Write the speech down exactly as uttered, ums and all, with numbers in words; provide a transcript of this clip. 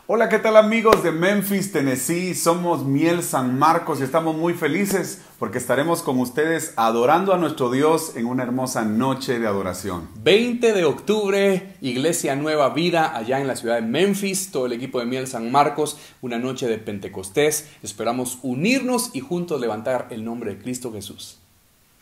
Hola, ¿qué tal amigos de Memphis, Tennessee? Somos Miel San Marcos y estamos muy felices porque estaremos con ustedes adorando a nuestro Dios en una hermosa noche de adoración. veinte de octubre, Iglesia Nueva Vida, allá en la ciudad de Memphis, todo el equipo de Miel San Marcos, una noche de Pentecostés. Esperamos unirnos y juntos levantar el nombre de Cristo Jesús.